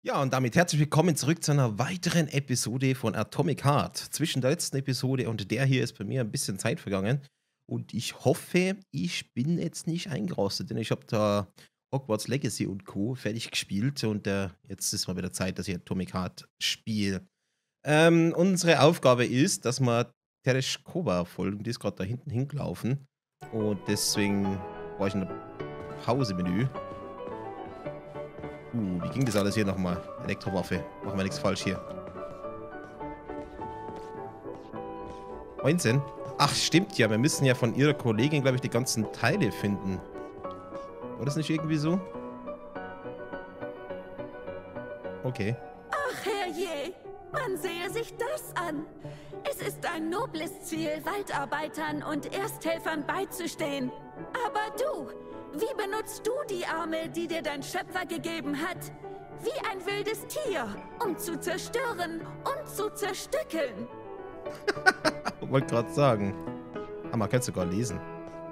Ja, und damit herzlich willkommen zurück zu einer weiteren Episode von Atomic Heart. Zwischen der letzten Episode und der hier ist bei mir ein bisschen Zeit vergangen. Und ich hoffe, ich bin jetzt nicht eingerostet, denn ich habe da Hogwarts Legacy und Co. fertig gespielt und jetzt ist mal wieder Zeit, dass ich Atomic Heart spiele. Unsere Aufgabe ist, dass wir Tereshkova folgen, die ist gerade da hinten hingelaufen. Und deswegen war ich in der Pause-Menü. Wie ging das alles hier nochmal? Elektrowaffe. Machen wir nichts falsch hier. 19? Ach, stimmt ja. Wir müssen ja von ihrer Kollegin, glaube ich, die ganzen Teile finden. War das nicht irgendwie so? Okay. Ach, herrje, man sehe sich das an. Es ist ein nobles Ziel, Waldarbeitern und Ersthelfern beizustehen. Aber du, wie benutzt du die Arme, die dir dein Schöpfer gegeben hat? Wie ein wildes Tier, um zu zerstören und zu zerstückeln. Wollte gerade sagen. Ah, man kann es sogar lesen.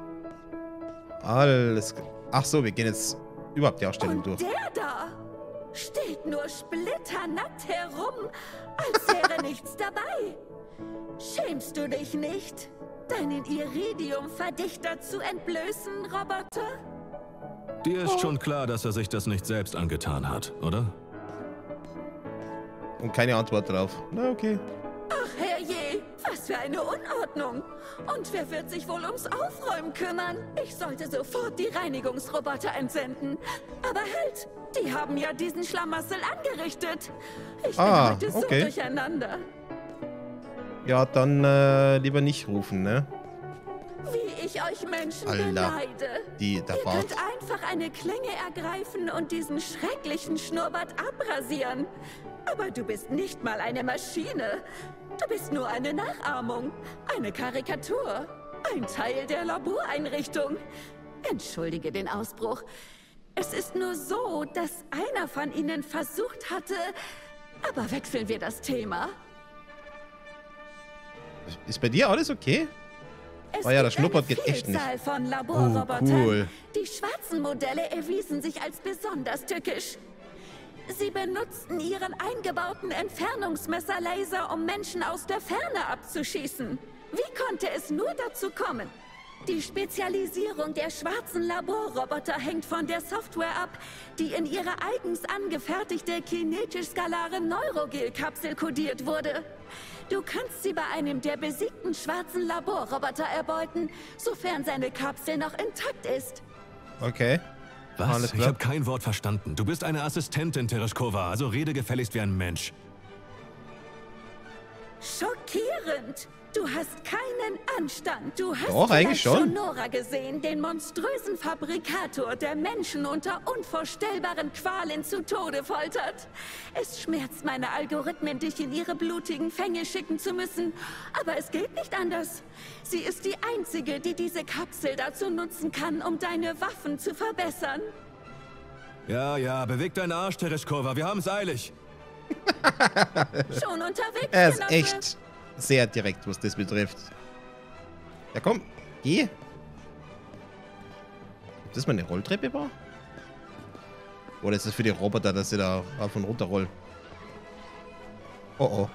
Alles. Ach so, wir gehen jetzt überhaupt die Ausstellung durch. Der da steht nur splitternackt herum, als wäre nichts dabei. Schämst du dich nicht, deinen Iridium-Verdichter zu entblößen, Roboter? Dir ist schon klar, dass er sich das nicht selbst angetan hat, oder? Und keine Antwort drauf. Na, okay. Ach, herrje, was für eine Unordnung. Und wer wird sich wohl ums Aufräumen kümmern? Ich sollte sofort die Reinigungsroboter entsenden. Aber halt, die haben ja diesen Schlamassel angerichtet. Ich bin heute so durcheinander. Ja, dann lieber nicht rufen, ne? Wie ich euch Menschen Alter, beneide. Ihr könnt einfach eine Klinge ergreifen und diesen schrecklichen Schnurrbart abrasieren. Aber du bist nicht mal eine Maschine. Du bist nur eine Nachahmung, eine Karikatur, ein Teil der Laboreinrichtung. Entschuldige den Ausbruch. Es ist nur so, dass einer von ihnen versucht hatte... Aber wechseln wir das Thema. Ist bei dir alles okay? Oh ja, das Schnurrbart geht echt nicht. Von Laborrobotern. Oh, cool. Die schwarzen Modelle erwiesen sich als besonders tückisch. Sie benutzten ihren eingebauten Entfernungsmesserlaser, um Menschen aus der Ferne abzuschießen. Wie konnte es nur dazu kommen? Die Spezialisierung der schwarzen Laborroboter hängt von der Software ab, die in ihre eigens angefertigte kinetisch-skalare Neurogel-Kapsel kodiert wurde. Du kannst sie bei einem der besiegten schwarzen Laborroboter erbeuten, sofern seine Kapsel noch intakt ist. Okay. Was? Ich habe kein Wort verstanden. Du bist eine Assistentin, Tereshkova, also rede gefälligst wie ein Mensch. Schockierend! Du hast keinen Anstand. Du hast Doch, eigentlich schon. Sonora gesehen, den monströsen Fabrikator, der Menschen unter unvorstellbaren Qualen zu Tode foltert. Es schmerzt meine Algorithmen, dich in ihre blutigen Fänge schicken zu müssen. Aber es geht nicht anders. Sie ist die einzige, die diese Kapsel dazu nutzen kann, um deine Waffen zu verbessern. Ja, beweg deinen Arsch, Tereshkova. Wir haben's eilig. Schon unterwegs, Er ist Genosse. echt sehr direkt, was das betrifft. Ja, komm, geh. Ob das mal eine Rolltreppe war? Oder ist das für die Roboter, dass sie da rauf und runter rollen? Oh.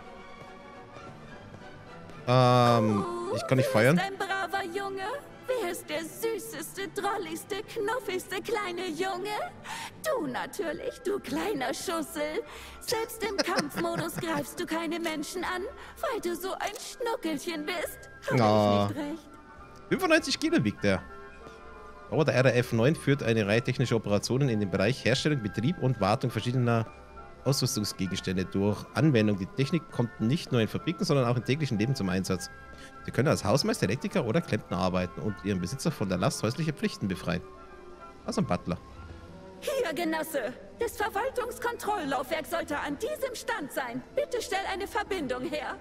Ich kann nicht feuern. Ein braver Junge. Wer ist der süßeste, drolligste, knuffigste kleine Junge? Du natürlich, du kleiner Schussel. Selbst im Kampfmodus greifst du keine Menschen an, weil du so ein Schnuckelchen bist. Hab ich nicht recht? 95 Kilo wiegt er. Aber der RAF-9 führt eine Reihe technischer Operationen in dem Bereich Herstellung, Betrieb und Wartung verschiedener Ausrüstungsgegenstände durch. Anwendung. Die Technik kommt nicht nur in Fabriken, sondern auch im täglichen Leben zum Einsatz. Sie können als Hausmeister, Elektriker oder Klempner arbeiten und ihren Besitzer von der Last häuslicher Pflichten befreien. Also ein Butler. Hier, Genosse. Das Verwaltungskontrolllaufwerk sollte an diesem Stand sein. Bitte stell eine Verbindung her.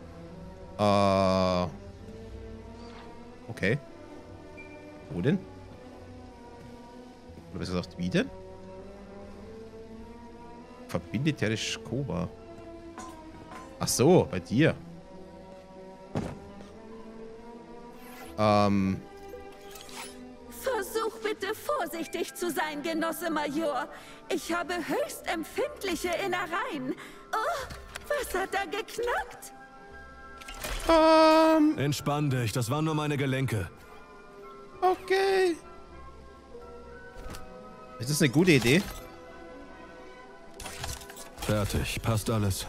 Okay. Wo denn? Oder besser gesagt, wie denn? Verbinde Tereshkova. Ach so, bei dir. Versuch bitte bitte vorsichtig zu sein, Genosse Major. Ich habe höchst empfindliche Innereien. Oh, was hat da geknackt? Entspann dich, das waren nur meine Gelenke. Okay. Ist das eine gute Idee? Fertig, passt alles.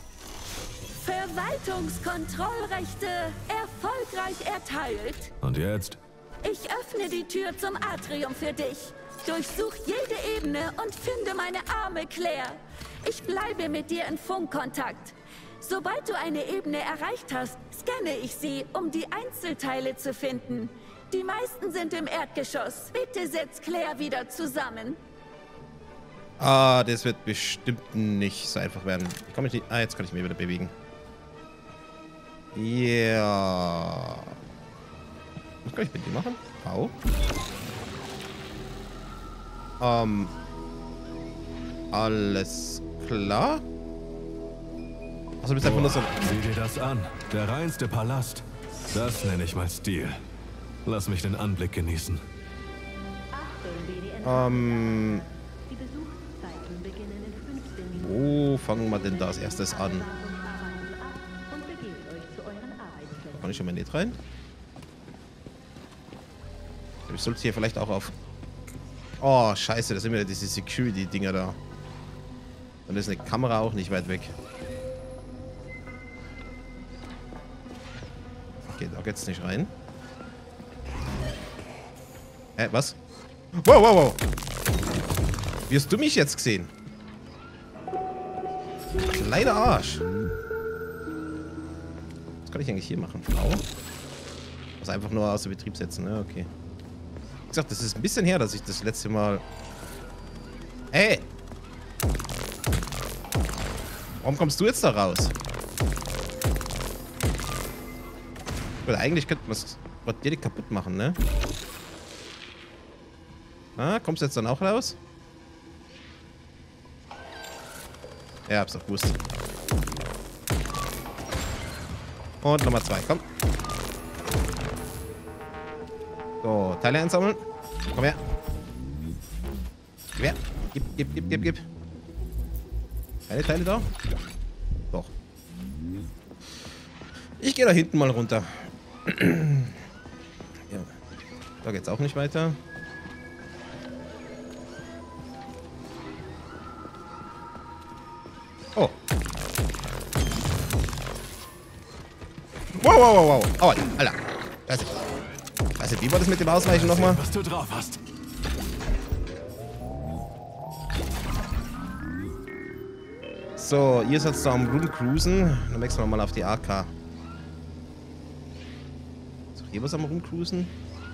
Verwaltungskontrollrechte erfolgreich erteilt. Und jetzt? Ich öffne die Tür zum Atrium für dich. Durchsuch jede Ebene und finde meine arme Claire. Ich bleibe mit dir in Funkkontakt. Sobald du eine Ebene erreicht hast, scanne ich sie, um die Einzelteile zu finden. Die meisten sind im Erdgeschoss. Bitte setz Claire wieder zusammen. Ah, das wird bestimmt nicht so einfach werden. Jetzt kann ich mich wieder bewegen. Ja. Was kann ich mit dir machen? V. Alles klar. Also bist einfach nur so. Sieh dir das an. Der reinste Palast. Das nenne ich mal Stil. Lass mich den Anblick genießen. Wo fangen wir denn da als erstes an? Da kann ich schon mal nicht rein. Ich sollte hier vielleicht auch auf... Oh, scheiße, das sind wieder diese Security-Dinger da. Und ist eine Kamera auch nicht weit weg. Okay, da geht's nicht rein. Was? Wow, wow, wow. Wie hast du mich jetzt gesehen? Kleiner Arsch. Was kann ich eigentlich hier machen? Frau? Also einfach nur außer Betrieb setzen, ne? Okay. Wie gesagt, das ist ein bisschen her, dass ich das letzte Mal... Ey! Warum kommst du jetzt da raus? Weil eigentlich könnte man es direkt kaputt machen, ne? Ah, kommst du jetzt dann auch raus? Ja, hab's doch gewusst. Und Nummer 2, komm. So, Teile einsammeln. Komm her. Gib her. Gib. Keine Teile da? Doch. Ich gehe da hinten mal runter. Ja. Da geht's auch nicht weiter. Oh. Wow. Oh, Alter. Also, wie war das mit dem Ausweichen nochmal? Was du drauf hast. So, ihr seid da am Rumcruisen. Dann wechseln wir mal auf die AK. Ist hier was am Rumcruisen?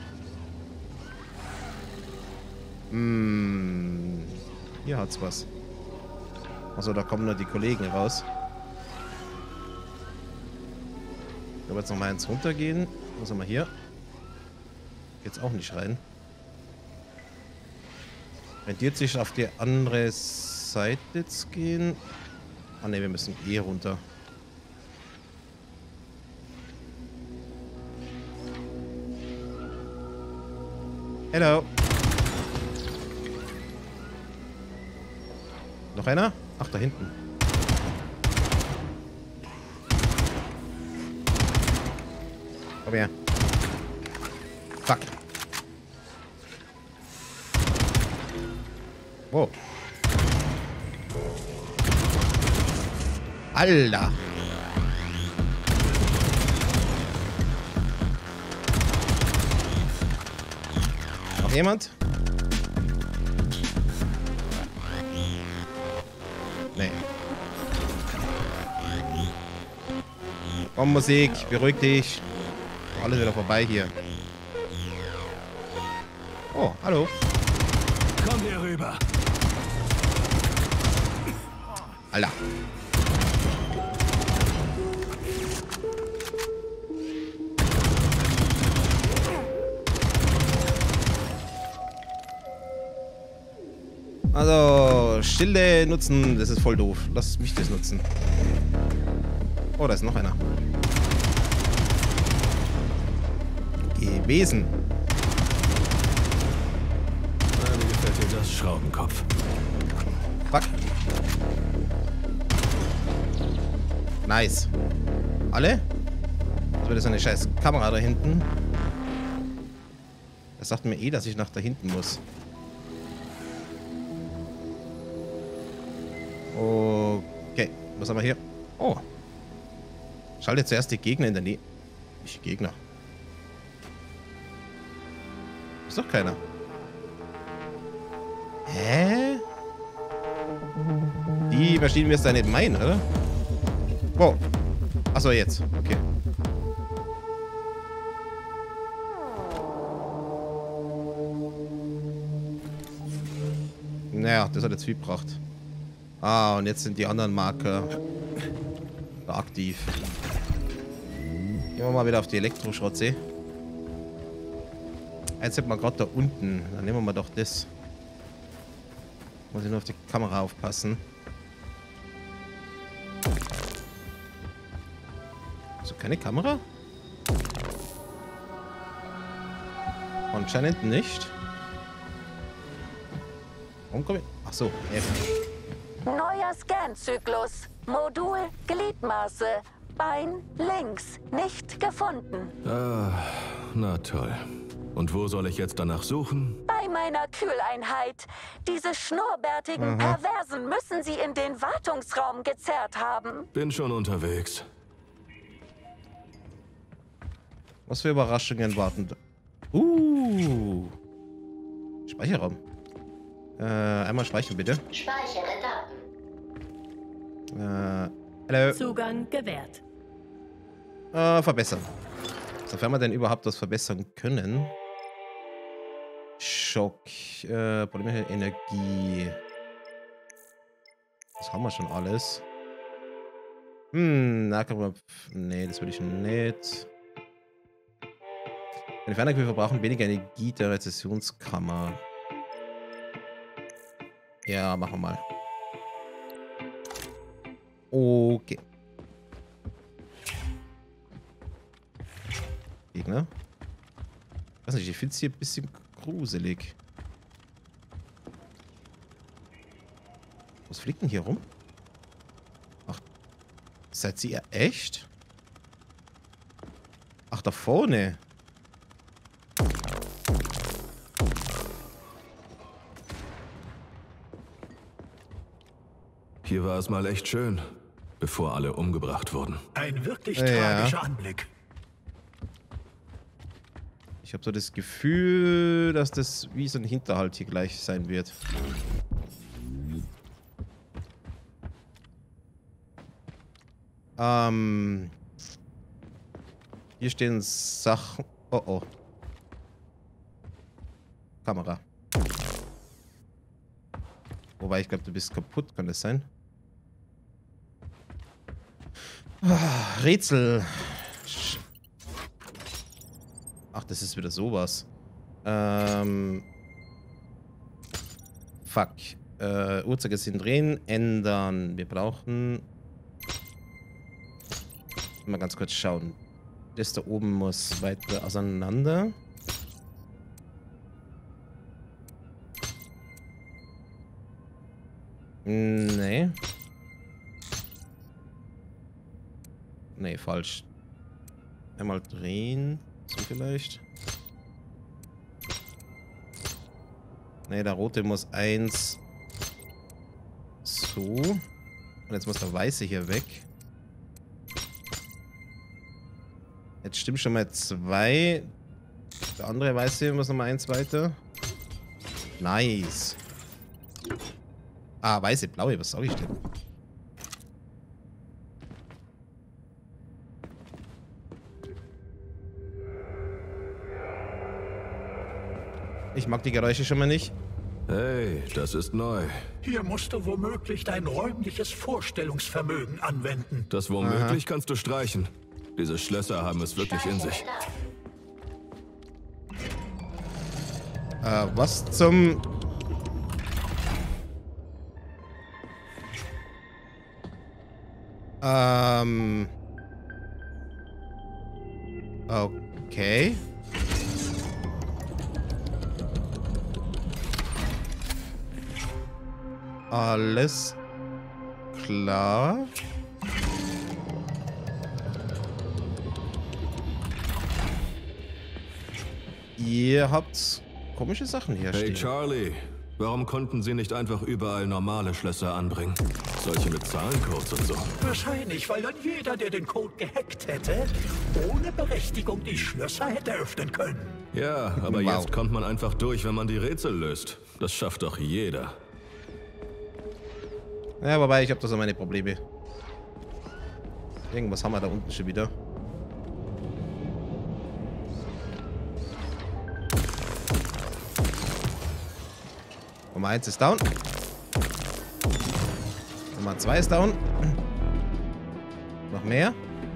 Hier hat's was. Achso, da kommen nur die Kollegen raus. Ich werde jetzt noch mal eins runtergehen. Was haben wir hier? Geht's auch nicht rein. Rentiert sich auf die andere Seite jetzt gehen. Ah ne, wir müssen eh runter. Hello. Noch einer? Ach, da hinten. Komm her. Fuck. Wow. Alter. Noch jemand? Nee. Komm, Musik, beruhig dich. Alles wieder vorbei hier. Oh, hallo. Komm hier rüber. Alter. Also, Schilde nutzen, das ist voll doof. Lass mich das nutzen. Oh, da ist noch einer. Gewesen. Schraubenkopf. Fuck. Nice. Alle? Das wird so eine scheiß Kamera da hinten. Das sagt mir dass ich nach da hinten muss. Okay. Was haben wir hier? Oh. Schalte zuerst die Gegner in der Nähe. Nicht Gegner. Ist doch keiner. Hä? Die Maschinen wirst du ja nicht meinen, oder? Wow. Achso, jetzt. Okay. Naja, das hat jetzt viel gebracht. Ah, und jetzt sind die anderen Marker da aktiv. Gehen wir mal wieder auf die Elektroschrotze. Eins hat man gerade da unten. Dann nehmen wir mal doch das. Muss ich nur auf die Kamera aufpassen. Also keine Kamera? Anscheinend nicht. Warum komme ich? Achso, F. Neuer Scan-Zyklus. Modul Gliedmaße. Bein links. Nicht gefunden. Ah, na toll. Und wo soll ich jetzt danach suchen? Bei meiner Kühleinheit. Diese schnurrbärtigen Perversen müssen sie in den Wartungsraum gezerrt haben. Bin schon unterwegs. Was für Überraschungen warten da? Speicherraum. Einmal speichern, bitte. Speichere Daten. Hallo. Zugang gewährt. Verbessern. Sofern wir denn überhaupt was verbessern können. Schock. Probleme mit Energie. Das haben wir schon alles. Na, kann man. Nee, das will ich nicht. Eine Fernakku verbrauchen weniger Energie der Rezessionskammer. Ja, machen wir mal. Okay. Gegner. Ich weiß nicht, ich finde es hier ein bisschen gruselig. Was fliegt denn hier rum? Ach, seid ihr echt? Ach, da vorne. Hier war es mal echt schön, bevor alle umgebracht wurden. Ein wirklich tragischer Anblick. Ich habe so das Gefühl, dass das wie so ein Hinterhalt hier gleich sein wird. Hier stehen Sachen. Oh oh. Kamera. Wobei ich glaube, du bist kaputt, kann das sein? Rätsel. Ach, das ist wieder sowas. Fuck. Uhrzeigersinn drehen, ändern. Wir brauchen... Mal ganz kurz schauen. Das da oben muss weiter auseinander. Nee. Nee, falsch. Einmal drehen. So vielleicht. Nee, der rote muss 1. So. Und jetzt muss der weiße hier weg. Jetzt stimmt schon mal 2. Der andere weiße muss nochmal 1 weiter. Nice. Ah, weiße, blaue, was sag ich denn? Ich mag die Geräusche schon mal nicht. Hey, das ist neu. Hier musst du womöglich dein räumliches Vorstellungsvermögen anwenden. Das womöglich kannst du streichen. Diese Schlösser haben es wirklich in sich. Was zum... Okay. Alles klar. Ihr habt komische Sachen hier Hey stehen. Charlie, warum konnten sie nicht einfach überall normale Schlösser anbringen? Solche mit Zahlencodes und so. Wahrscheinlich, weil dann jeder, der den Code gehackt hätte, ohne Berechtigung die Schlösser hätte öffnen können. Ja, aber Wow. jetzt kommt man einfach durch, wenn man die Rätsel löst. Das schafft doch jeder. Ja, wobei, ich habe da so meine Probleme. Irgendwas haben wir da unten schon wieder. Nummer 1 ist down. Nummer 2 ist down. Noch mehr?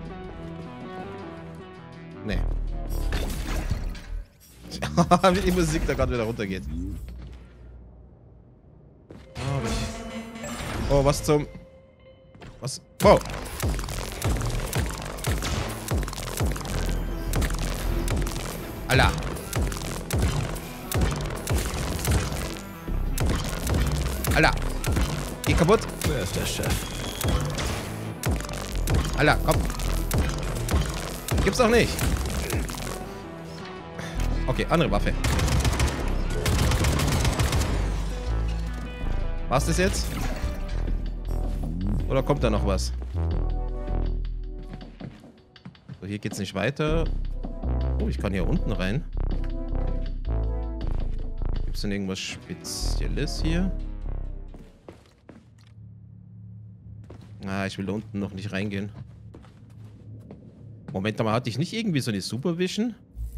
Nee. Wie die Musik da gerade wieder runtergeht. Oh, was zum... Was? Wow. Alter. Alter. Geh kaputt. Wer ist der Chef? Alter, komm. Gibt's doch nicht. Okay, andere Waffe. War's das jetzt? Oder kommt da noch was? So, hier geht's nicht weiter. Oh, ich kann hier unten rein. Gibt's denn irgendwas Spezielles hier? Ah, ich will da unten noch nicht reingehen. Moment mal, hatte ich nicht irgendwie so eine Supervision?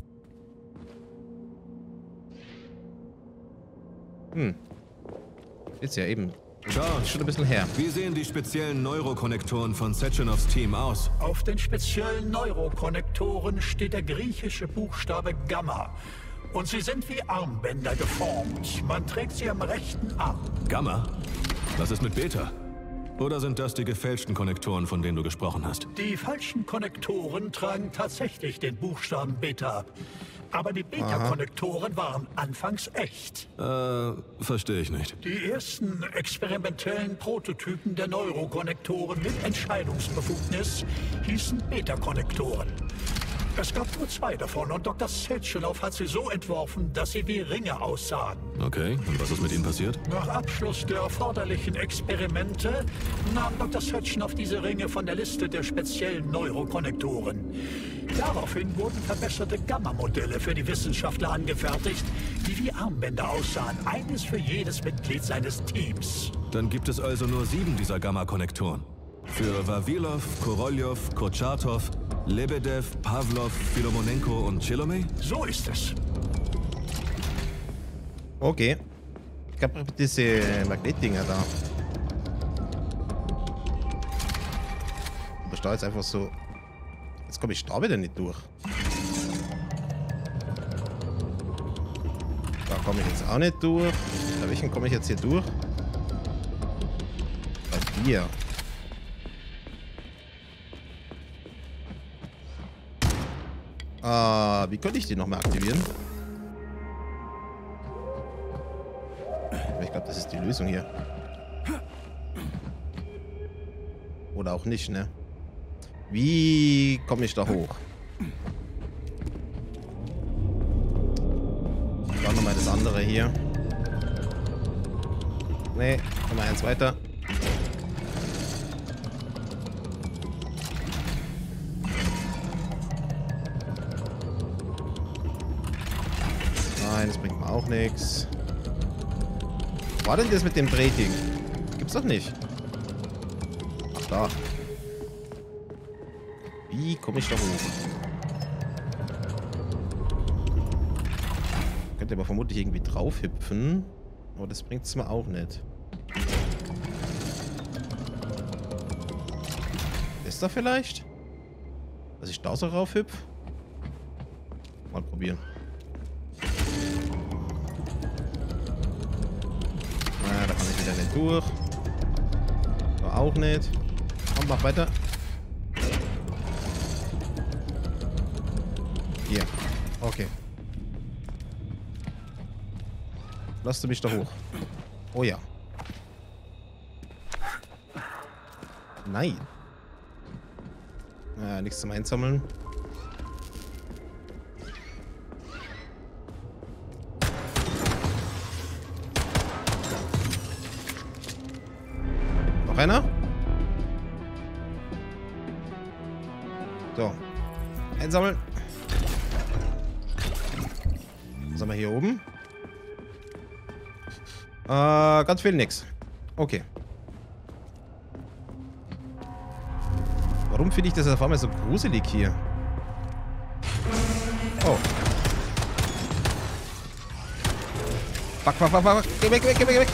Ist ja eben George, schon ein bisschen her. wie sehen die speziellen Neurokonnektoren von Sechenovs Team aus? Auf den speziellen Neurokonnektoren steht der griechische Buchstabe Gamma. Und sie sind wie Armbänder geformt. Man trägt sie am rechten Arm. Gamma? Was ist mit Beta? Oder sind das die gefälschten Konnektoren, von denen du gesprochen hast? Die falschen Konnektoren tragen tatsächlich den Buchstaben Beta ab. Aber die Beta-Konnektoren waren anfangs echt. Verstehe ich nicht. Die ersten experimentellen Prototypen der Neurokonnektoren mit Entscheidungsbefugnis hießen Beta-Konnektoren. Es gab nur 2 davon und Dr. Sechenov hat sie so entworfen, dass sie wie Ringe aussahen. Okay, und was ist mit ihnen passiert? Nach Abschluss der erforderlichen Experimente nahm Dr. Sechenov diese Ringe von der Liste der speziellen Neurokonnektoren. Daraufhin wurden verbesserte Gamma-Modelle für die Wissenschaftler angefertigt, die wie Armbänder aussahen. Eines für jedes Mitglied seines Teams. Dann gibt es also nur 7 dieser Gamma-Konnektoren. Für Vavilov, Korolev, Kurchatov, Lebedev, Pavlov, Filomonenko und Chilomey? So ist es. Okay. Ich glaube, diese Magnetdinger da. Aber da jetzt einfach so... Jetzt komme ich da wieder nicht durch. Da komme ich jetzt auch nicht durch. Bei welchen komme ich jetzt hier durch? Bei dir. Wie könnte ich die nochmal aktivieren? Ich glaube, das ist die Lösung hier. Oder auch nicht, ne? Wie komme ich da hoch? Dann nochmal das andere hier. Ne, nochmal eins weiter. Nein, das bringt mir auch nichts. Was war denn das mit dem Drehting? Gibt's doch nicht. Ach, da. Wie komme ich da hoch? Könnte aber vermutlich irgendwie drauf hüpfen. Aber das bringt es mir auch nicht. Ist da vielleicht? Dass ich da so rauf hüpf? Mal probieren. Da kann ich wieder nicht durch. Da auch nicht. Komm, mach weiter. Hier. Okay. Lass du mich da hoch. Oh ja. Nein. Nichts zum Einsammeln. Noch einer? So. Einsammeln. Was haben wir hier oben? Ganz viel nix. Okay. Warum finde ich das auf einmal so gruselig hier? Oh. Fuck, fuck, fuck, fuck. Geh weg, weg, geh weg, geh weg.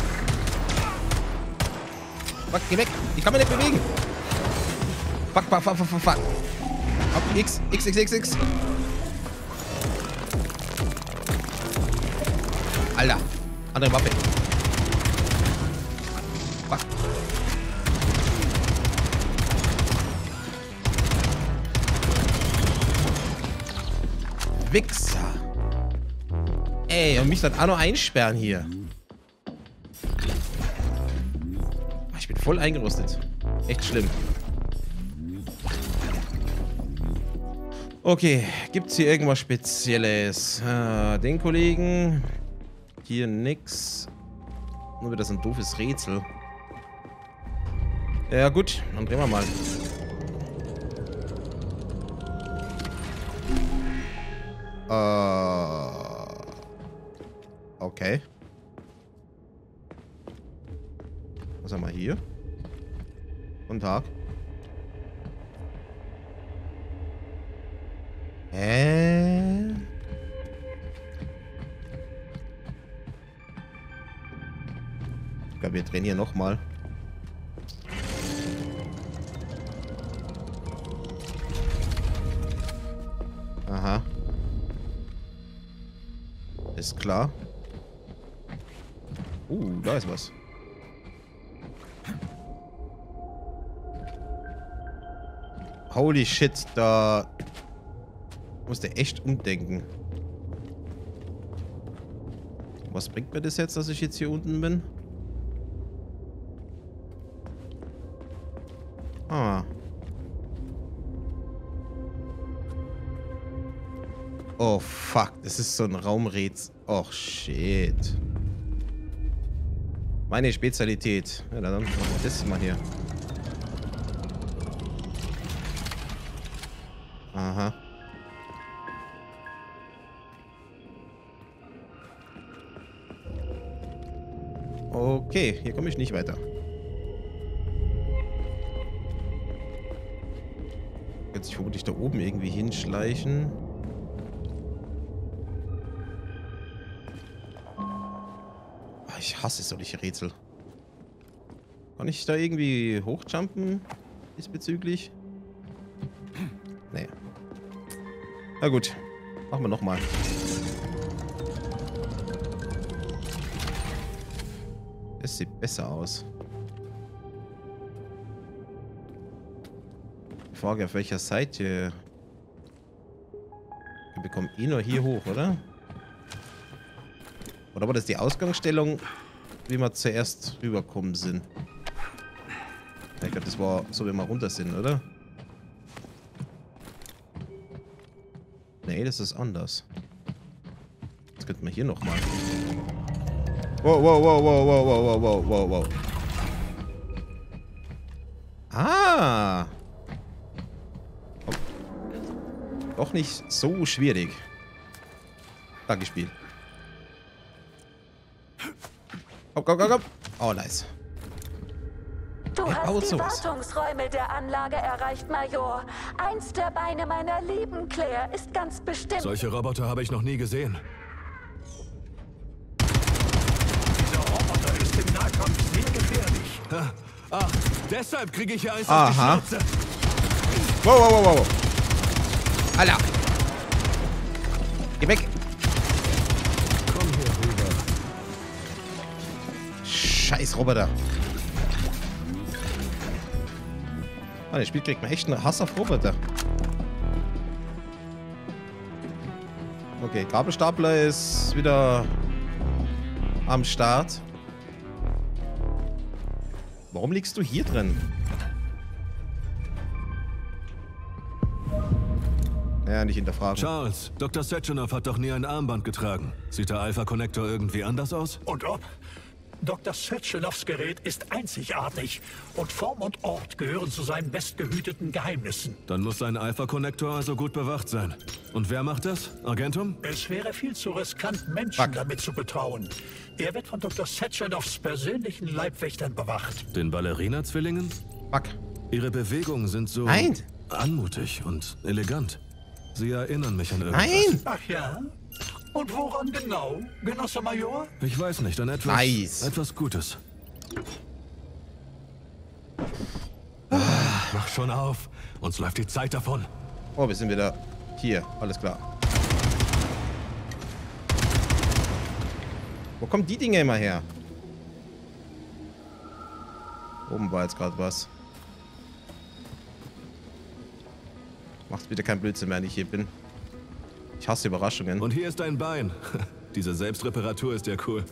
Fuck, geh weg. Ich kann mich nicht bewegen. Fuck, fuck, fuck, fuck, fuck, fuck. Auf X, X, X, X, X. Alter. Andere Waffe. Fuck. Wichser. Ey, und mich dann auch noch einsperren hier. Ich bin voll eingerostet. Echt schlimm. Okay, gibt's hier irgendwas Spezielles? Den Kollegen. Hier nix. Nur wieder so ein doofes Rätsel. Ja gut, dann drehen wir mal. Okay. Was haben wir hier? Guten Tag. Ich glaube, wir drehen hier nochmal. Aha. Ist klar. Da ist was. Holy shit, da musste echt umdenken. Was bringt mir das jetzt, dass ich jetzt hier unten bin? Ah. Oh fuck, das ist so ein Raumrätsel. Oh shit. Meine Spezialität. Ja, dann machen wir das mal hier. Aha. Okay, hier komme ich nicht weiter. Jetzt ich vermutlich da oben irgendwie hinschleichen. Ich hasse solche Rätsel. Kann ich da irgendwie hochjumpen diesbezüglich? Nee. Na gut. Machen wir nochmal. Es sieht besser aus. Die Frage, auf welcher Seite? Wir bekommen eh nur hier hoch, oder? Oder war das die Ausgangsstellung, wie wir zuerst rüberkommen sind? Ich glaube, das war so, wie wir runter sind, oder? Nee, das ist anders. Jetzt könnten wir hier nochmal. Wow, wow, wow, wow, wow, wow, wow, wow, wow. Ah! Oh. Doch nicht so schwierig. Danke, Spiel. Komm, komm, komm, komm. Oh, nice. Du hast die Wartungsräume der Anlage erreicht, Major. Eins der Beine meiner lieben Claire ist ganz bestimmt... Solche Roboter habe ich noch nie gesehen. Dieser Roboter ist im Nahkampf sehr gefährlich. Ach, deshalb kriege ich hier eins auf die Schnauze. Wow, wow, wow, wow. Alter. Geh weg. Komm hier rüber. Scheiß Roboter. Ah, das Spiel kriegt mir echt einen Hass auf Roboter. Okay, Gabelstapler ist wieder am Start. Warum liegst du hier drin? ja nicht hinterfragen. Charles, Dr. Sechenov hat doch nie ein Armband getragen. Sieht der Alpha-Connector irgendwie anders aus? Und ob? Dr. Sechenovs Gerät ist einzigartig und Form und Ort gehören zu seinen bestgehüteten Geheimnissen. Dann muss sein Alpha-Connector also gut bewacht sein. Und wer macht das? Agentum? Es wäre viel zu riskant, Menschen Fuck. damit zu betrauen. Er wird von Dr. Sechenovs persönlichen Leibwächtern bewacht. Den Ballerina-Zwillingen? Fuck. Ihre Bewegungen sind so Nein. anmutig und elegant. Sie erinnern mich an irgendwas. Nein! Ach ja? Und woran genau, Genosse Major? Ich weiß nicht, an etwas, Nice. etwas Gutes. Mach schon auf. Uns läuft die Zeit davon. Oh, wir sind wieder hier. Alles klar. Wo kommen die Dinge immer her? Oben war jetzt gerade was. Macht bitte kein Blödsinn, wenn ich hier bin. Ich hasse Überraschungen. Und hier ist dein Bein. Diese Selbstreparatur ist ja cool.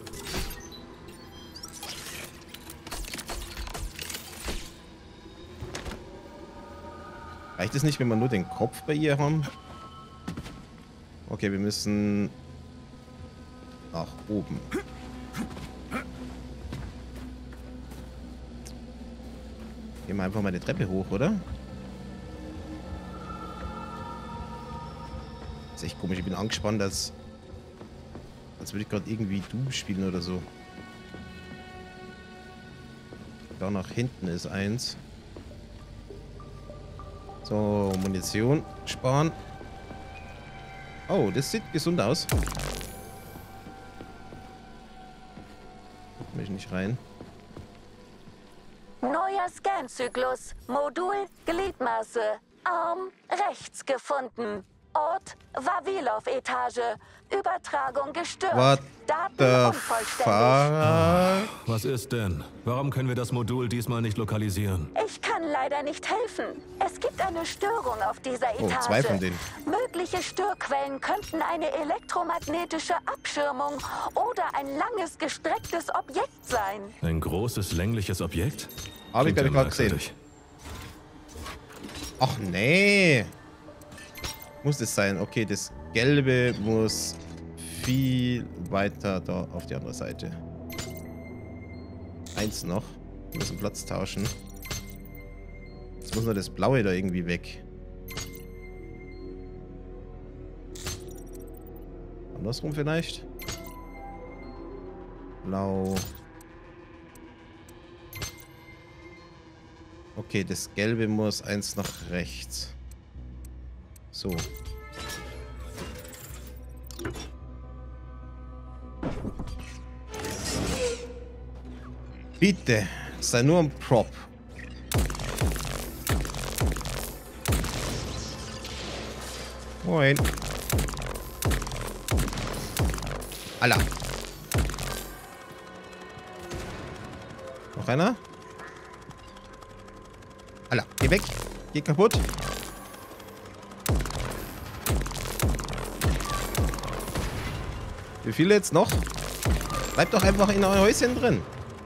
Reicht es nicht, wenn wir nur den Kopf bei ihr haben? Okay, wir müssen nach oben. Gehen wir einfach mal die Treppe hoch, oder? Das ist echt komisch. Ich bin angespannt, als würde ich gerade irgendwie Doom spielen oder so. Da nach hinten ist eins. So, Munition sparen. Oh, das sieht gesund aus. Guck mich nicht rein. Neuer Scanzyklus. Modul Gliedmaße. Arm rechts gefunden. Ort Vavilov-Etage. Übertragung gestört. What Daten the unvollständig. fuck? Was ist denn? Warum können wir das Modul diesmal nicht lokalisieren? Ich kann leider nicht helfen. Es gibt eine Störung auf dieser Etage. Oh, zwei von denen. Mögliche Störquellen könnten eine elektromagnetische Abschirmung oder ein langes, gestrecktes Objekt sein. Ein großes, längliches Objekt? Habe ich Klingt gerade gesehen. merkwürdig. Ach nee. Muss es sein. Okay, das Gelbe muss viel weiter da auf die andere Seite. Eins noch. Wir müssen Platz tauschen. Jetzt muss nur das Blaue da irgendwie weg. Andersrum vielleicht? Blau. Okay, das Gelbe muss eins nach rechts. So. Bitte, sei nur ein Prop. Moin. Alla. Noch einer? Alla, geh weg. Geh kaputt. Wie viele jetzt noch? Bleibt doch einfach in euer Häuschen drin.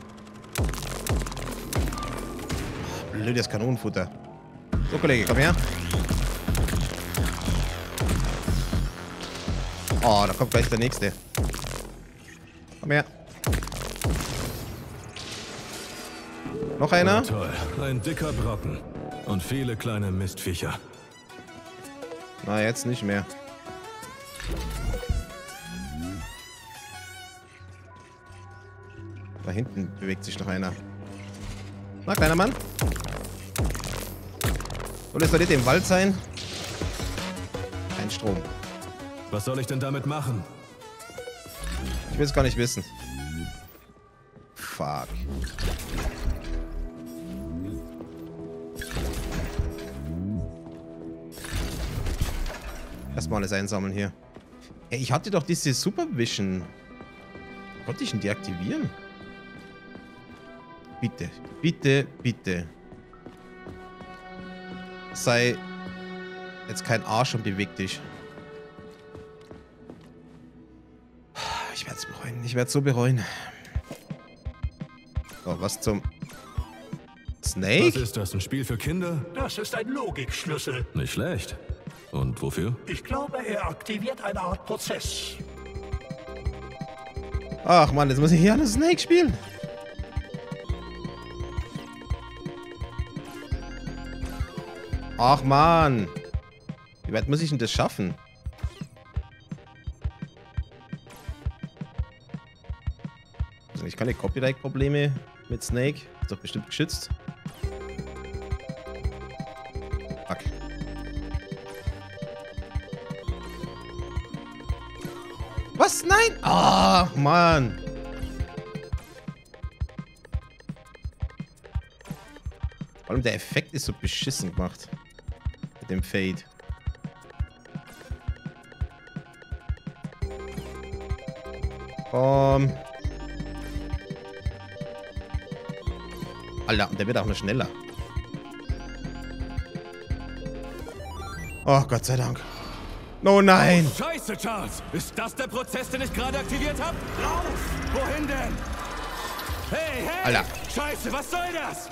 Blödes Kanonenfutter. So, Kollege, komm her. Oh, da kommt gleich der nächste. Komm her. Noch einer? Oh, toll. Ein dicker Brocken. Und viele kleine Mistviecher. Na, jetzt nicht mehr. Da hinten bewegt sich noch einer. Na, kleiner Mann. Oder soll das im Wald sein? Kein Strom. Was soll ich denn damit machen? Ich will es gar nicht wissen. Fuck. Erstmal alles einsammeln hier. Ey, ich hatte doch diese Supervision. Konnte ich ihn deaktivieren? Bitte, bitte, bitte. Sei jetzt kein Arsch und beweg dich. Ich werde es bereuen. Ich werde es so bereuen. Oh, was zum... Was Snake? ist das? Ein Spiel für Kinder? Das ist ein Logikschlüssel. Nicht schlecht. Und wofür? Ich glaube, er aktiviert eine Art Prozess. Ach man, jetzt muss ich hier an Snake spielen. Ach man. Wie weit muss ich denn das schaffen? Also ich keine Copyright-Probleme mit Snake. Ist doch bestimmt geschützt. Fuck. Was? Nein! Ach man. Vor allem der Effekt ist so beschissen gemacht. Mit dem Fade. Alter, der wird auch noch schneller. Oh, Gott sei Dank. Oh nein! Oh, Scheiße, Charles! Ist das der Prozess, den ich gerade aktiviert habe? Lauf! Wohin denn? Hey, hey! Alter. Scheiße, was soll das?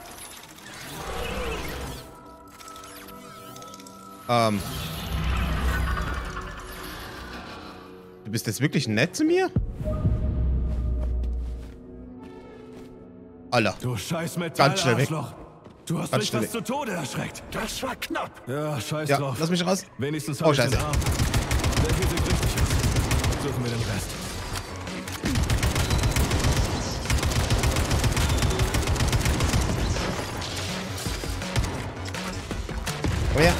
Du bist jetzt wirklich nett zu mir? Alter. Du scheiß Ganz schnell weg. Metall-Arschloch. Du hast Ganz mich schnell fast zu Tode erschreckt. Das war knapp. Ja, scheiß Ja, drauf. lass mich raus. Wenigstens Oh, hab ich scheiße. den Arm. Der hier sieht richtig aus. Suchen wir den Rest. Komm her.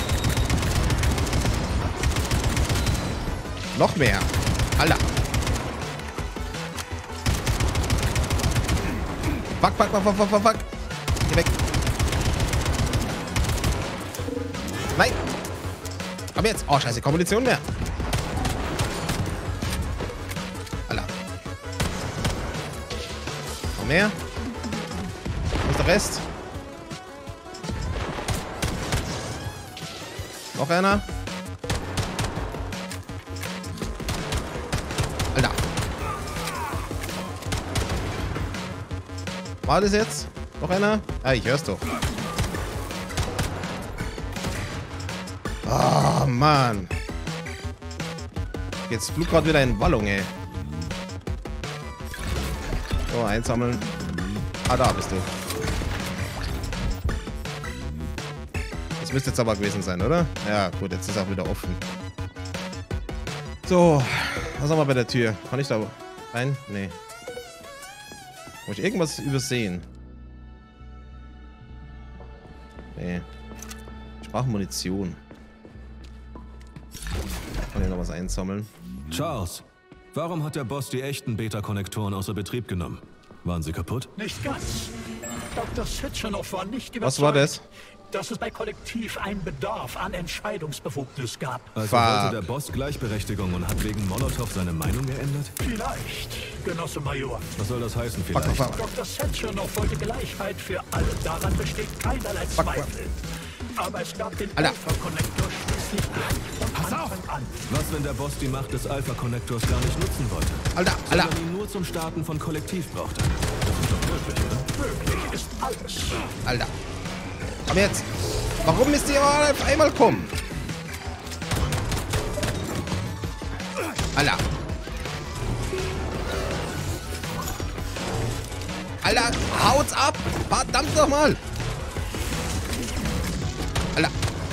Noch mehr. Alter. Fuck, fuck, fuck, fuck, fuck, fuck. Geh weg. Nein. Aber jetzt. Oh, scheiße. Keine Munition mehr. Alter. Noch mehr. Wo ist der Rest? Noch einer. Alter. War das jetzt? Noch einer? Ah, ich hör's doch. Oh, Mann. Jetzt flog gerade wieder in Wallung, ey. So, einsammeln. Ah, da bist du. Das müsste jetzt aber gewesen sein, oder? Ja, gut, jetzt ist auch wieder offen. So, was haben wir bei der Tür? Kann ich da rein? Nee. Muss ich irgendwas übersehen? Nee. Ich brauche Munition. Kann ich noch was einsammeln? Charles, warum hat der Boss die echten Beta-Konnektoren außer Betrieb genommen? Waren sie kaputt? Nicht ganz. Dr. Sitchenow war nicht überzeugt, Was war das? dass es bei Kollektiv einen Bedarf an Entscheidungsbefugnis gab. Also wollte der Boss Gleichberechtigung und hat wegen Molotow seine Meinung geändert? Vielleicht, Genosse Major. Was soll das heißen vielleicht? Fuck. Dr. Sitchenow wollte Gleichheit für alle. Daran besteht keinerlei Zweifel. Aber es gab den Alter. Alpha-Konnektor schließlich gleich von Anfang an. Was, wenn der Boss die Macht des Alpha-Konnektors gar nicht nutzen wollte? Alter, Sondern Alter. ihn nur zum Starten von Kollektiv brauchte? Das ist doch möglich, oder? Möglich ist alles. Alter. Aber jetzt. Warum müsst ihr auf einmal kommen? Alter. Alter, haut's ab! Verdammt nochmal! Alter.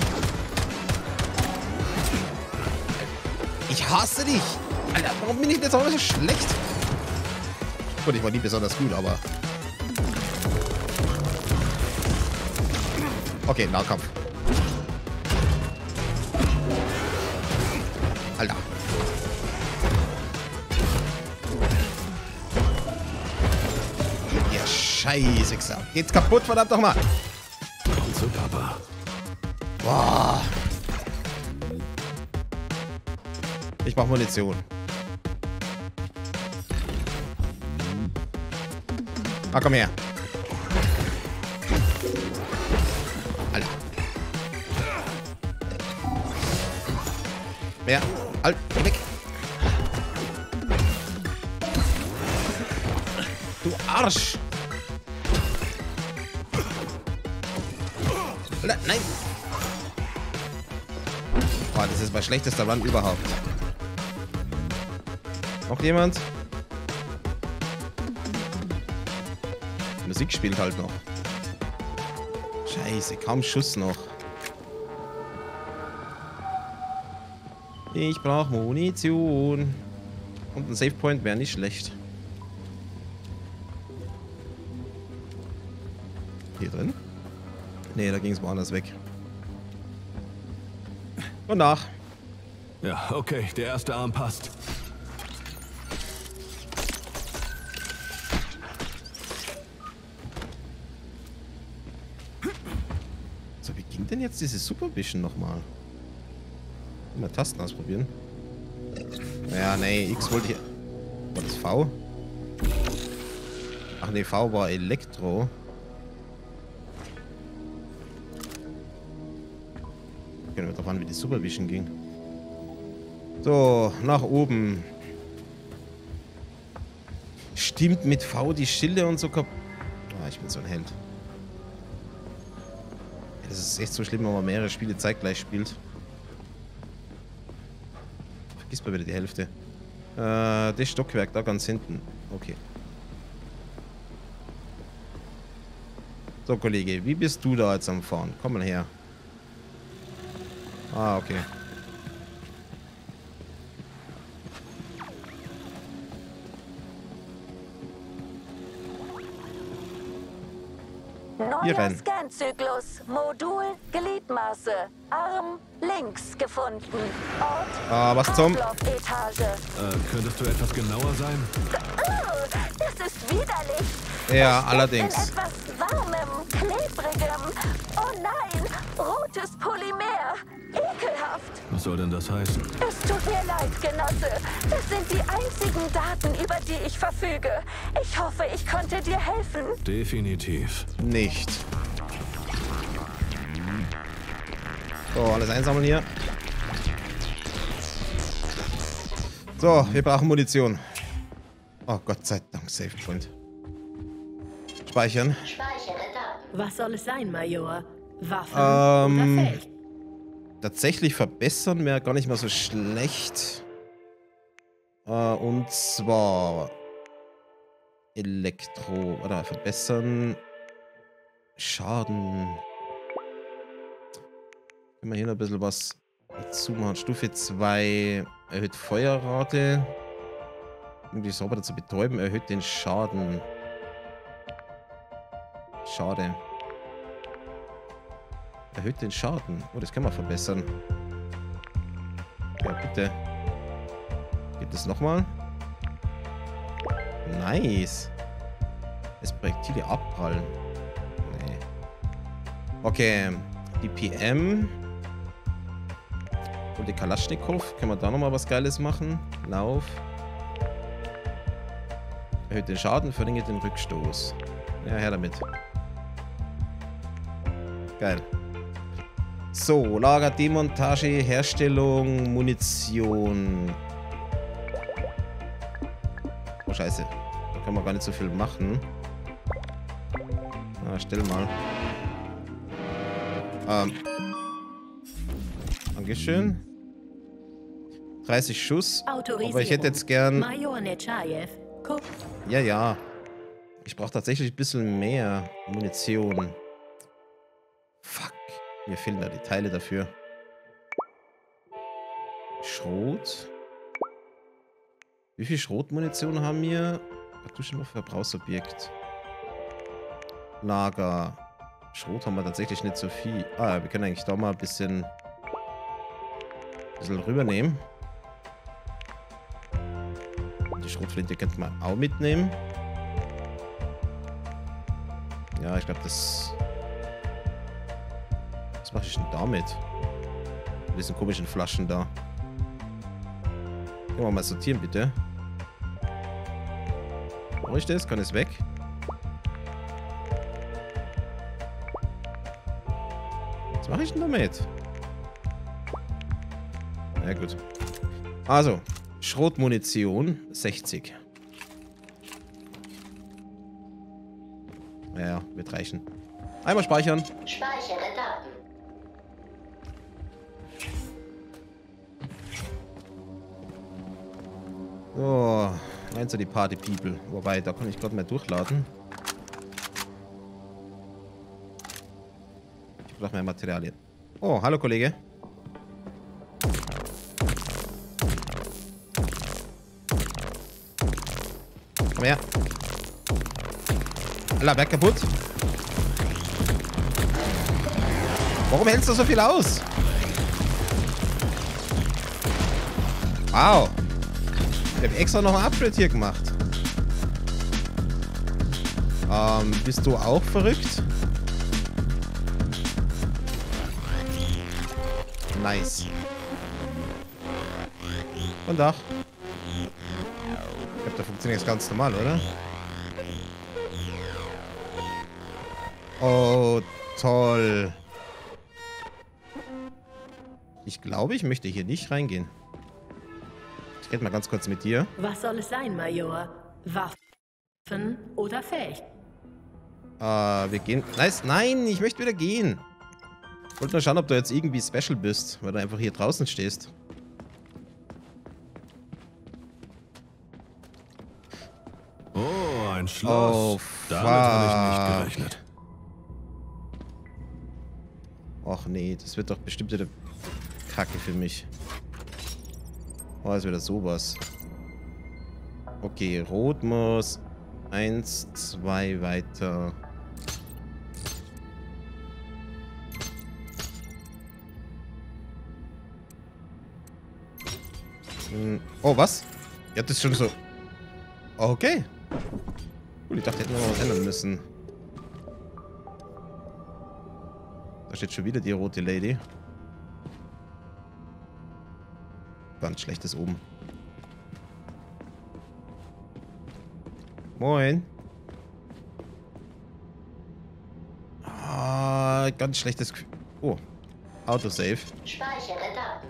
Ich hasse dich! Alter, warum bin ich jetzt auch so schlecht? Gut, ich war nie besonders gut, aber... Okay, Nahkampf. Alter. Ja, scheiße. Geht's kaputt, verdammt nochmal. Komm zu Papa. Boah. Ich brauch Munition. Ah, komm her. Alter. Mehr. Halt, weg. Du Arsch. Alter, nein. Oh, das ist mein schlechtester Run überhaupt. Noch jemand? Die Musik spielt halt noch. Scheiße, kaum Schuss noch. Ich brauche Munition. Und ein Save Point wäre nicht schlecht. Hier drin? Nee, da ging es woanders weg. Und nach. Ja, okay, der erste Arm passt. So, wie ging denn jetzt dieses Super Vision nochmal? Mal Tasten ausprobieren. Ja, nee, X wollte ich... War das V? Ach nee, V war Elektro. Können wir drauf an, wie die Super Vision ging. So, nach oben. Stimmt mit V die Schilde und so kaputt. Ah, ich bin so ein Held. Das ist echt so schlimm, wenn man mehrere Spiele zeitgleich spielt. Vergiss mal wieder die Hälfte. Das Stockwerk da ganz hinten. Okay. So, Kollege, wie bist du da jetzt am Fahren? Komm mal her. Ah, okay. Neuer Scanzyklus. Modul Gliedmaße. Arm links gefunden. Ort Was zum? Etage. Könntest du etwas genauer sein? Oh, das ist widerlich. Ja, Es allerdings. steckt in etwas Warmem, Klebrigem. Oh nein, rotes Polymer. Ekelhaft. Was soll denn das heißen? Es tut mir leid, Genosse. Das sind die einzigen Daten, über die ich verfüge. Ich hoffe, ich konnte dir helfen. Definitiv. Nicht. So, alles einsammeln hier. So, wir brauchen Munition. Oh, Gott sei Dank, Save Point. Speichern. Was soll es sein, Major? Waffen oder Feld? Tatsächlich verbessern wäre gar nicht mal so schlecht. Und zwar Elektro. Oder verbessern. Schaden. Können wir hier noch ein bisschen was dazu machen. Stufe 2 erhöht Feuerrate. Um die Roboter zu betäuben, erhöht den Schaden. Schade. Erhöht den Schaden. Oh, das können wir verbessern. Ja, bitte. Gibt es nochmal? Nice. Es Projektile abprallen. Nee. Okay. Die PM. Und die Kalaschnikow. Können wir da nochmal was Geiles machen? Lauf. Erhöht den Schaden, verringert den Rückstoß. Ja, her damit. Geil. So, Lager, Demontage, Herstellung, Munition. Oh, scheiße. Da kann man gar nicht so viel machen. Na, stell mal. Dankeschön. 30 Schuss. Aber ich hätte jetzt gern... Major Nechayev. Ja, ja. Ich brauche tatsächlich ein bisschen mehr Munition. Fuck. Mir fehlen da die Teile dafür. Schrot. Wie viel Schrotmunition haben wir? Kartuschen auf Verbrauchsobjekt. Lager. Schrot haben wir tatsächlich nicht so viel. Ah, wir können eigentlich da mal ein bisschen rübernehmen. Die Schrotflinte könnte man auch mitnehmen. Ja, ich glaube, das... Was mache ich denn damit? Mit diesen komischen Flaschen da. Können wir mal sortieren, bitte. Brauche ich das? Kann es weg? Was mache ich denn damit? Na gut. Also, Schrotmunition 60. Ja, wird reichen. Einmal speichern. Speichere Daten. Oh, rein zu die Party People. Wobei, da kann ich gerade mal durchladen. Ich brauche mehr Materialien. Oh, hallo Kollege. Komm her. Alter, Berg kaputt. Warum hältst du so viel aus? Wow. Ich habe extra noch ein Upgrade hier gemacht. Bist du auch verrückt? Nice. Und Dach. Ich glaube, da funktioniert es ganz normal, oder? Oh, toll. Ich glaube, ich möchte hier nicht reingehen. Ich rede mal ganz kurz mit dir. Was soll es sein, Major? Waffen oder Fähig? Wir gehen... Nice. Nein, ich möchte wieder gehen. Ich wollte nur schauen, ob du jetzt irgendwie special bist, weil du einfach hier draußen stehst. Oh, ein Schloss. Oh, Damit habe ich nicht gerechnet. Och nee, das wird doch bestimmt wieder Kacke für mich. Oh, ist wieder sowas. Okay, Rot muss 1, 2 weiter. Oh, was? Ja, das ist schon so... Okay. Gut, ich dachte, hätten wir mal was ändern müssen. Da steht schon wieder die rote Lady. Ganz schlechtes oben. Moin. Ah, ganz schlechtes... Oh. Autosave. Speichere Daten.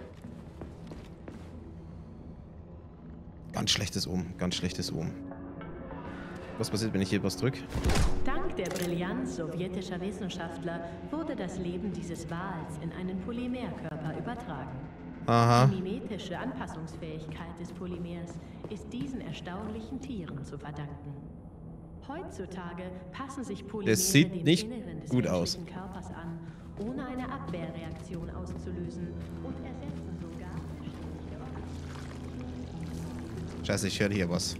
Ganz schlechtes oben. Ganz schlechtes oben. Was passiert, wenn ich hier was drücke? Dank der Brillanz sowjetischer Wissenschaftler wurde das Leben dieses Wals in einen Polymerkörper übertragen. Aha. Die mimetische Anpassungsfähigkeit des Polymers ist diesen erstaunlichen Tieren zu verdanken. Heutzutage passen sich Polymere Das sieht dem nicht Inneren des gut aus. menschlichen Körpers an, ohne eine Abwehrreaktion auszulösen und ersetzen sogar bestimmte Organe. Scheiße, ich höre hier was.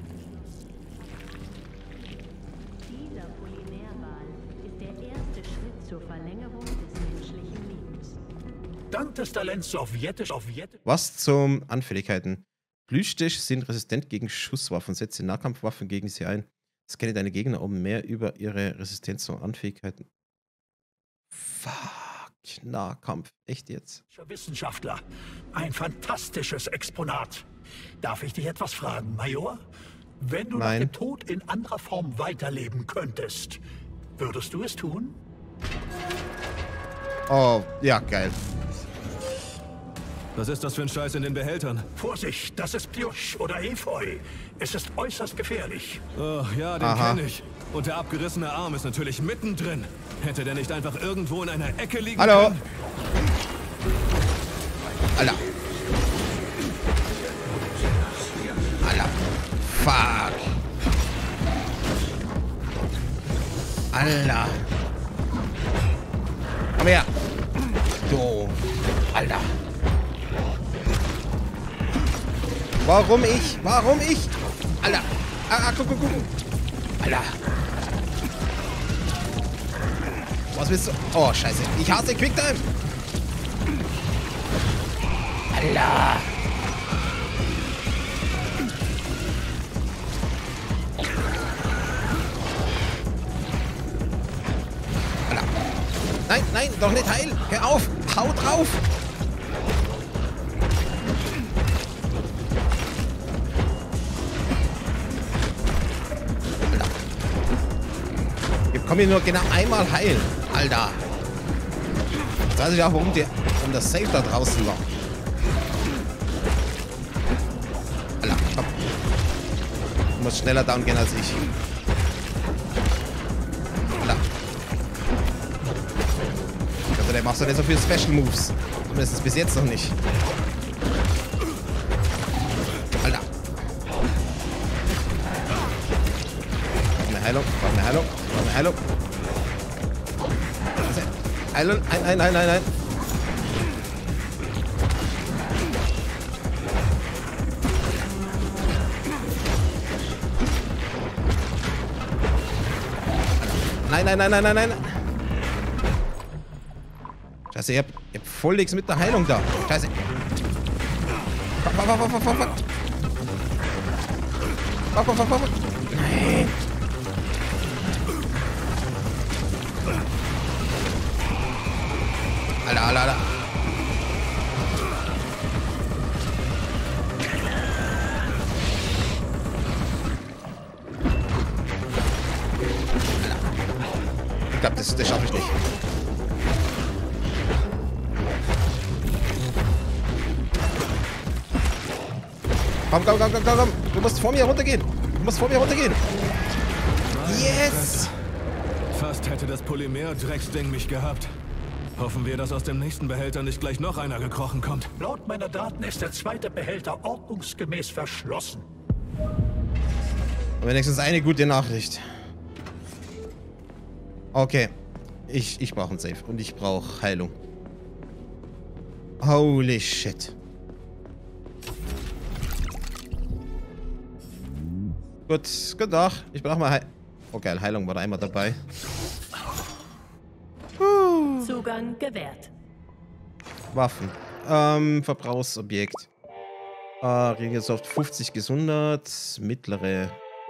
Dieser Polymerwal ist der erste Schritt zur Verlängerung des menschlichen Lebens. Dank des Talents sowjetisch. Was zum Anfälligkeiten? Plüschtisch sind resistent gegen Schusswaffen. Setze Nahkampfwaffen gegen sie ein. Scanne deine Gegner, um mehr über ihre Resistenz und Anfähigkeiten. Fuck, Nahkampf. Echt jetzt? Wissenschaftler. Ein fantastisches Exponat. Darf ich dich etwas fragen, Major? Wenn du nach dem Tod in anderer Form weiterleben könntest, würdest du es tun? Oh, ja, geil. Was ist das für ein Scheiß in den Behältern? Vorsicht, das ist Plüsch oder Efeu. Es ist äußerst gefährlich. Oh, ja, den kenne ich. Und der abgerissene Arm ist natürlich mittendrin. Hätte der nicht einfach irgendwo in einer Ecke liegen können? Alter. Alter. Fuck. Alter. Komm her. Du. Alter. Warum ich? Warum ich? Alter. Guck. Alter. Was willst du? Oh, scheiße. Ich hasse Quicktime. Alter. Alter. Nein, doch nicht heilen. Hör auf. Hau drauf. Komm hier nur genau einmal heilen. Alter. Jetzt weiß ich auch, warum das Safe da draußen war. Alter, komm. Du musst schneller down gehen als ich. Alter. Also der macht doch nicht so viele Special Moves. Zumindest bis jetzt noch nicht. Alter. Heilung. Ich brauche eine Heilung. Heilung. Nein. Nein. Scheiße, ich hab voll nichts mit der Heilung da. Scheiße. Fuck. Nein. Alter. Ich glaube, das schaffe ich nicht. Komm. Du musst vor mir runtergehen. Yes! Fast hätte das Polymer-Drecksding mich gehabt. Hoffen wir, dass aus dem nächsten Behälter nicht gleich noch einer gekrochen kommt. Laut meiner Daten ist der zweite Behälter ordnungsgemäß verschlossen. Wenigstens eine gute Nachricht. Okay. Ich brauche einen Safe und ich brauche Heilung. Holy shit. Gut, guten Tag. Ich brauche mal Oh geil, Heilung war da einmal dabei. Zugang gewährt. Waffen. Verbrauchsobjekt. Regelsoft 50 gesundert. Mittlere.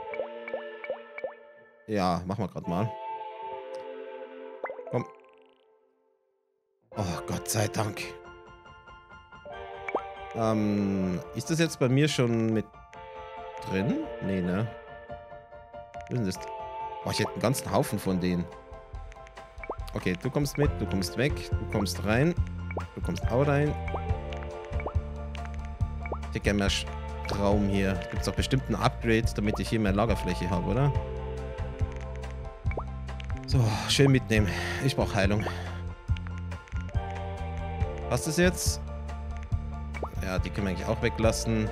Ja, machen wir gerade mal. Komm. Oh, Gott sei Dank. Ist das jetzt bei mir schon mit drin? Nee, ne? Was ist denn das? Oh, ich hätte einen ganzen Haufen von denen. Okay, du kommst mit, du kommst weg, du kommst rein, du kommst auch rein. Ich hätte gerne mehr Raum hier. Gibt es auch bestimmt ein Upgrade, damit ich hier mehr Lagerfläche habe, oder? So, schön mitnehmen. Ich brauche Heilung. Passt das jetzt? Ja, die können wir eigentlich auch weglassen.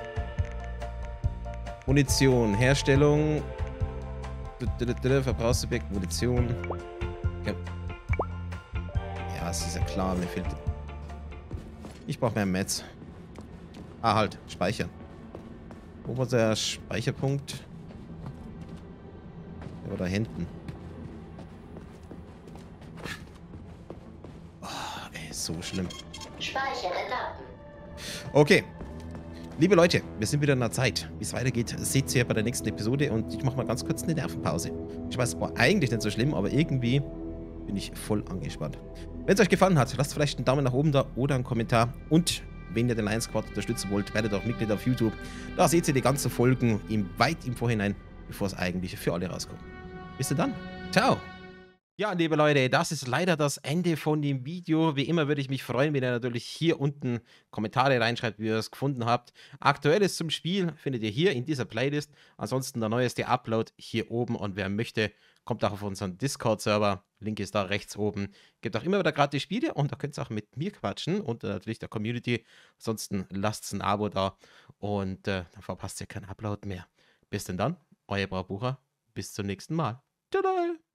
Munition, Herstellung. Verbrauchsobjekt, Munition. Okay. Ja, es ist ja klar, mir fehlt... Ich brauche mehr Metz. Ah, halt, speichern. Wo war der Speicherpunkt? Der war da hinten. Oh, ey, so schlimm. Speichere Daten. Okay. Liebe Leute, wir sind wieder in der Zeit. Wie es weitergeht, seht ihr bei der nächsten Episode und ich mache mal ganz kurz eine Nervenpause. Ich weiß, es war eigentlich nicht so schlimm, aber irgendwie bin ich voll angespannt. Wenn es euch gefallen hat, lasst vielleicht einen Daumen nach oben da oder einen Kommentar. Und wenn ihr den Lion Squad unterstützen wollt, werdet auch Mitglied auf YouTube. Da seht ihr die ganzen Folgen weit im Vorhinein, bevor es eigentlich für alle rauskommt. Bis dann. Ciao. Ja, liebe Leute, das ist leider das Ende von dem Video. Wie immer würde ich mich freuen, wenn ihr natürlich hier unten Kommentare reinschreibt, wie ihr es gefunden habt. Aktuelles zum Spiel findet ihr hier in dieser Playlist. Ansonsten der neueste Upload hier oben. Und wer möchte, kommt auch auf unseren Discord-Server. Link ist da rechts oben. Gibt auch immer wieder gratis Spiele und da könnt ihr auch mit mir quatschen und natürlich der Community. Ansonsten lasst ein Abo da und dann verpasst ihr keinen Upload mehr. Bis denn dann, euer Braubucher. Bis zum nächsten Mal. Tada!